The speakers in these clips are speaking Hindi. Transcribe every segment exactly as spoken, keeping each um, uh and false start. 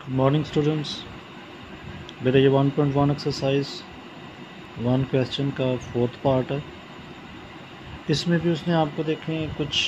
मॉर्निंग स्टूडेंट्स, बेटा ये one point one exercise one question का फोर्थ पार्ट है। इसमें भी उसने आपको देखें कुछ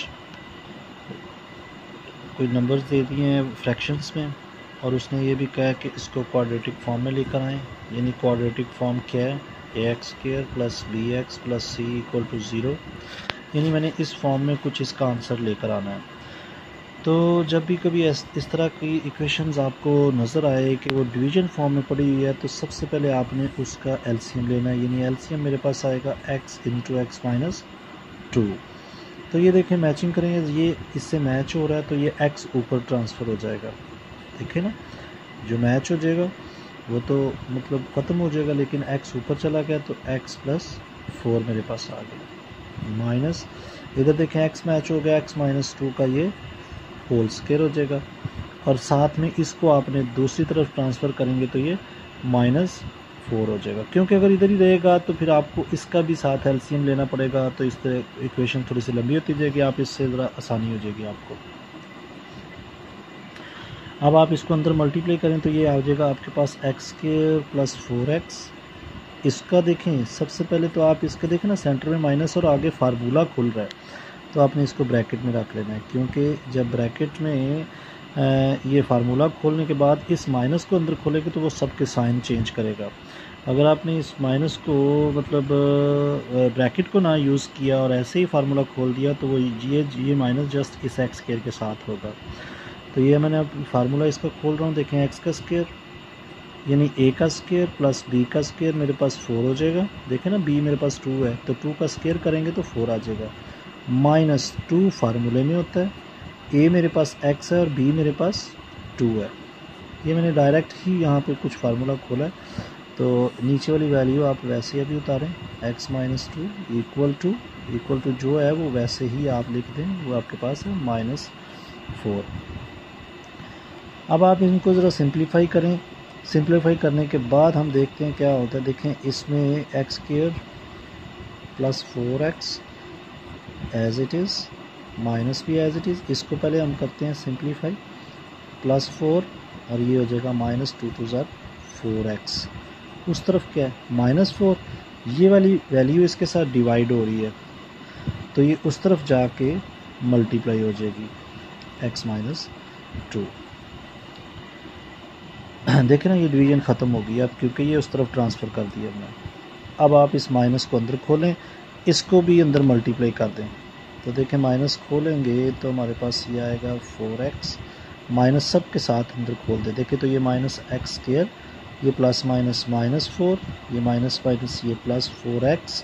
कोई नंबर्स दे दिए हैं फ्रैक्शंस में, और उसने ये भी कहा कि इसको क्वाड्रेटिक फॉर्म में लेकर आएँ। यानी क्वाड्रेटिक फॉर्म क्या है? A x square plus b x plus c equal to zero. यानी मैंने इस फॉर्म में कुछ इसका आंसर लेकर आना है। तो जब भी कभी इस, इस तरह की इक्वेशंस आपको नज़र आए कि वो डिवीजन फॉर्म में पड़ी हुई है, तो सबसे पहले आपने उसका एलसीएम लेना है। यानी एलसीएम मेरे पास आएगा x into x minus two. तो ये देखें, मैचिंग करेंगे, ये इससे मैच हो रहा है तो ये x ऊपर ट्रांसफ़र हो जाएगा। देखें ना, जो मैच हो जाएगा वो तो मतलब ख़त्म हो जाएगा, लेकिन x ऊपर चला गया तो x प्लस फोर मेरे पास आ गया। माइनस इधर देखें x मैच हो गया, x माइनस टू का ये होल स्क्वायर हो जाएगा, और साथ में इसको आपने दूसरी तरफ ट्रांसफ़र करेंगे तो ये माइनस फोर हो जाएगा। क्योंकि अगर इधर ही रहेगा तो फिर आपको इसका भी साथ एलसीएम लेना पड़ेगा, तो इस तरह इक्वेशन थोड़ी सी लंबी होती जाएगी, आप इससे ज़रा आसानी हो जाएगी आपको। अब आप इसको अंदर मल्टीप्लाई करें तो ये आ जाएगा आपके पास x square plus four x. इसका देखें, सबसे पहले तो आप इसका देखें ना, सेंटर में माइनस और आगे फार्मूला खुल रहा है, तो आपने इसको ब्रैकेट में रख लेना है। क्योंकि जब ब्रैकेट में ये फार्मूला खोलने के बाद इस माइनस को अंदर खोलेगा तो वो सब के साइन चेंज करेगा। अगर आपने इस माइनस को मतलब ब्रैकेट को ना यूज़ किया और ऐसे ही फार्मूला खोल दिया तो वो ये ये माइनस जस्ट इस एक्स स्क्वायर के साथ होगा। तो ये मैंने अब फार्मूला इसका खोल रहा हूँ। देखें, एक्स का स्क्वायर यानी ए का स्क्वायर प्लस बी का स्क्वायर मेरे पास फोर हो जाएगा। देखें ना, बी मेरे पास टू है तो टू का स्क्वायर करेंगे तो फोर आ जाएगा। माइनस टू फार्मूले में होता है, ए मेरे पास x है और b मेरे पास टू है। ये मैंने डायरेक्ट ही यहाँ पे कुछ फार्मूला खोला है, तो नीचे वाली वैल्यू आप वैसे ही अभी उतारें, x minus two equal to equal to जो है वो वैसे ही आप लिख दें, वो आपके पास है माइनस फोर। अब आप इनको ज़रा सिंप्लीफाई करें। सिंप्लीफाई करने के बाद हम देखते हैं क्या होता है। देखें, इसमें x square plus four x as it is, minus भी एज इट इज़। इसको पहले हम करते हैं सिंप्लीफाई, प्लस फोर और ये हो जाएगा माइनस टू टू ज़ार फोर एक्स। उस तरफ क्या है? माइनस फोर, ये वाली वैल्यू इसके साथ डिवाइड हो रही है तो ये उस तरफ जाके मल्टीप्लाई हो जाएगी एक्स माइनस टू। देखें ना, ये डिवीजन ख़त्म हो गई अब, क्योंकि ये उस तरफ ट्रांसफ़र कर दिया हमने। अब आप इस माइनस को अंदर खोलें, इसको भी अंदर मल्टीप्लाई कर दें। तो देखें, माइनस खोलेंगे तो हमारे पास ये आएगा फोर एक्स, माइनस सब के साथ अंदर खोल दे। देखें तो ये माइनस एक्स स्क्वायर, ये प्लस माइनस माइनस फोर, ये माइनस माइनस ये plus four x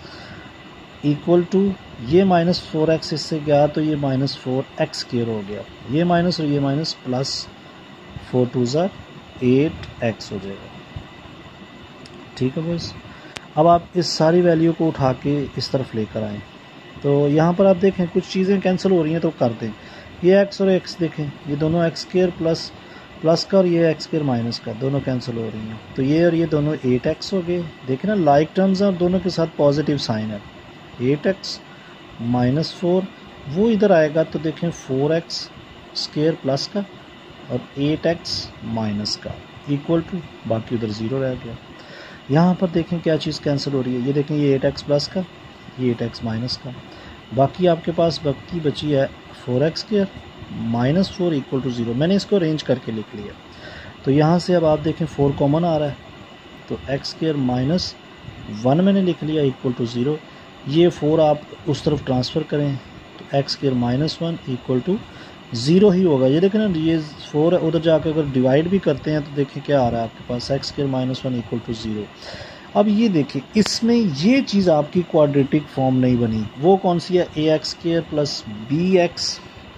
equal to ये माइनस फोर एक्स इससे गया तो ये माइनस फोर एक्स स्क्वायर हो गया। ये माइनस और ये माइनस प्लस फोर टू ज़ार एट एक्स हो जाएगा। ठीक है बस। अब आप इस सारी वैल्यू को उठा के इस तरफ लेकर आएँ तो यहाँ पर आप देखें कुछ चीज़ें कैंसिल हो रही हैं, तो कर दें। ये x और x देखें, ये दोनों एक्स स्क्वायर प्लस प्लस का और ये एक्स स्क्वायर माइनस का, दोनों कैंसिल हो रही हैं। तो ये और ये दोनों एट एक्स हो गए। देखें ना, लाइक टर्म्स हैं और दोनों के साथ पॉजिटिव साइन है। एट एक्स माइनस फोर, वो इधर आएगा तो देखें फोर एक्स स्क्वायर प्लस का और एट एक्स माइनस का इक्वल टू, बाकी उधर ज़ीरो रह गया। यहाँ पर देखें क्या चीज़ कैंसिल हो रही है। ये देखें, ये एट एक्स प्लस का, ये एट एक्स माइनस का, बाकी आपके पास बाकी बची है four x square minus four equal to zero. मैंने इसको अरेंज करके लिख लिया। तो यहाँ से अब आप देखें फोर कॉमन आ रहा है, तो एक्स स्क्वायर माइनस वन मैंने लिख लिया इक्वल टू ज़ीरो। ये फोर आप उस तरफ ट्रांसफ़र करें तो x square minus one equal to zero ही होगा। ये देखें ना, ये फोर उधर जाकर अगर डिवाइड भी करते हैं तो देखिए क्या आ रहा है आपके पास, x square minus one equal to zero. अब ये देखिए, इसमें ये चीज़ आपकी क्वाड्रेटिक फॉर्म नहीं बनी। वो कौन सी है? A x square plus b x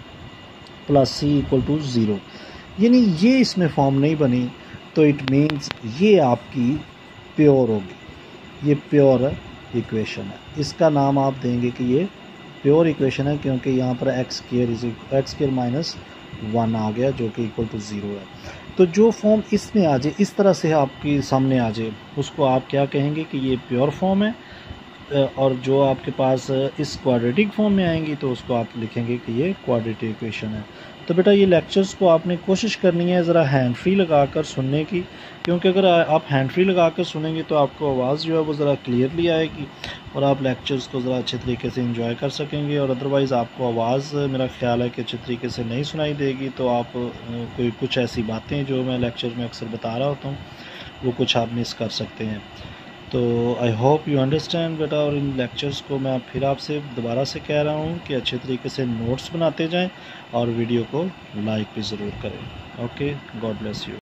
plus c equal to zero. यानी ये इसमें फॉर्म नहीं बनी, तो इट मीन्स ये आपकी प्योर होगी। ये प्योर इक्वेशन है। इसका नाम आप देंगे कि ये प्योर इक्वेशन है, क्योंकि यहाँ पर x square is x square minus one आ गया जो कि इक्वल टू ज़ीरो है। तो जो फॉर्म इसमें आ जाए, इस तरह से आपके सामने आ जाए, उसको आप क्या कहेंगे कि ये प्योर फॉर्म है। और जो आपके पास इस क्वाड्रेटिक फॉर्म में आएंगी तो उसको आप लिखेंगे कि ये क्वाड्रेटिक इक्वेशन है। तो बेटा ये लेक्चर्स को आपने कोशिश करनी है ज़रा हैंड फ्री लगा कर सुनने की, क्योंकि अगर आप हैंड फ्री लगा कर सुनेंगे तो आपको आवाज़ जो है वो ज़रा क्लियरली आएगी और आप लेक्चर्स को ज़रा अच्छे तरीके से इंजॉय कर सकेंगे। और अदरवाइज़ आपको आवाज़ मेरा ख्याल है कि अच्छे तरीके से नहीं सुनाई देगी, तो आप कोई कुछ ऐसी बातें जो मैं लेक्चर में अक्सर बता रहा होता हूँ वो कुछ आप मिस कर सकते हैं। तो आई होप यू अंडरस्टैंड बेटा। और इन लेक्चर्स को मैं फिर आपसे दोबारा से कह रहा हूँ कि अच्छे तरीके से नोट्स बनाते जाएं और वीडियो को लाइक भी ज़रूर करें। Okay, God bless you.